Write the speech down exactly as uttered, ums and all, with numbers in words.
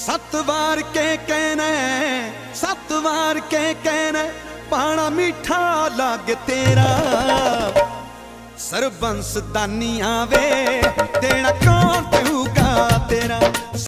सत वार के कहना सत वार के कहना पाना मीठा लागे तेरा सरबंस दानी आवे देना कौन